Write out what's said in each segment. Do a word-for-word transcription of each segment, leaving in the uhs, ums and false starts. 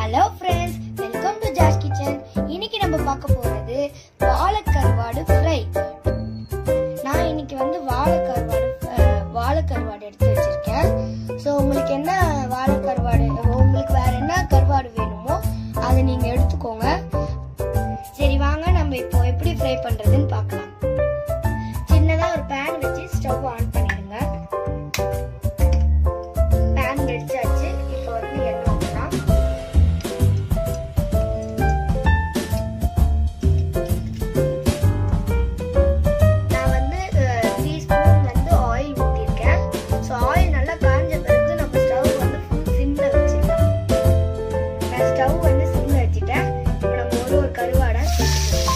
Hello friends, welcome to Josh Kitchen. இன்னைக்கு நம்ம பார்க்க போறது வாழைக்கருவாடு ஃப்ரை. நான் இன்னைக்கு வந்து வாழைக்கருவாடு வாழைக்கருவாடு எடுத்து வச்சிருக்கேன். சோ உங்களுக்கு என்ன வாழைக்கருவாடு உங்களுக்கு வேற என்ன கருவாடு வேணுமோ அதை நீங்க எடுத்துக்கோங்க. சரி வாங்க நம்ம இப்போ எப்படி ஃப்ரை பண்றதுன்னு பார்க்கலாம். சின்னதா ஒரு pan வச்சு ஸ்டவ் ஆன் பண்ணிடுங்க. pan வெடிச்சாச்சு. இப்போ வந்து எண்ணெய் ஊத்தலாம். நான் வந்து three ஸ்பூன் வந்து ஆயில் ஊத்திருக்கேன். சோ ஆயில் நல்லா காஞ்ச பிறகு நம்ம ஸ்டவ் வந்து ஃபுல் சிம்ல வச்சிடலாம். நான் ஸ்டவ் வந்து சிம்ல வச்சிட்டேன். இப்போ நம்ம ஒரு ஒரு கருவாடை சேர்த்துக்கலாம்.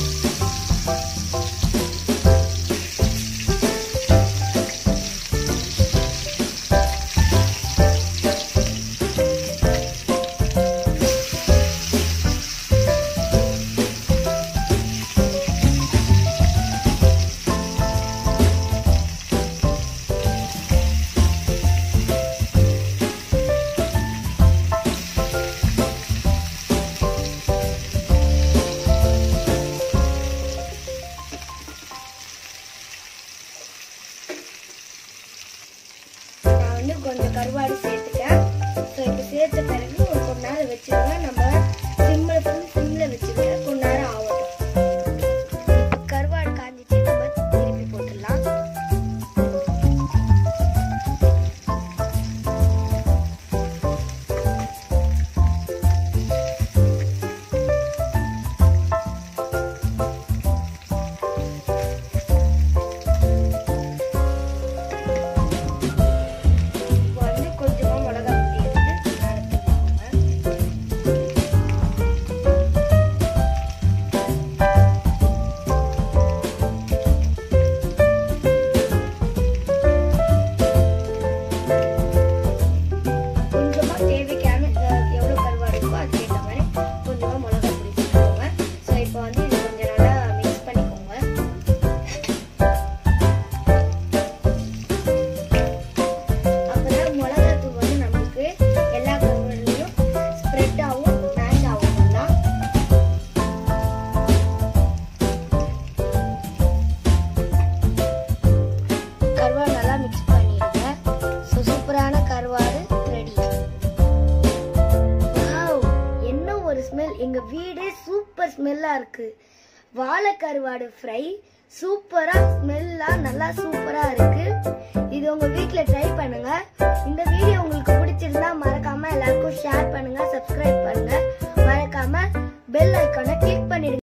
கொஞ்சம் கருவாடு சேர்த்துட்டேன். ஸோ இப்போ சேர்த்த பிறகு ஒரு கொஞ்ச நேரம் வச்சுருங்க. நம்ம சிம்மில் ஃபுல் சிம்மில் வச்சுருங்க. கொஞ்ச நேரம் ஆகட்டும். கருவாடு காஞ்சிச்சு, நம்ம திருப்பி போட்டுடலாம். எங்க வீடே சூப்பர் ஸ்மெல்லா இருக்கு. வாழைக்கருவாடு ஃப்ரை சூப்பரா ஸ்மெல்லா நல்லா சூப்பரா இருக்கு. இது உங்க வீட்ல ட்ரை பண்ணுங்க. இந்த வீடியோ உங்களுக்கு பிடிச்சிருந்தா மறக்காம எல்லாருக்கும் ஷேர் பண்ணுங்க, சப்ஸ்கிரைப் பண்ணுங்க.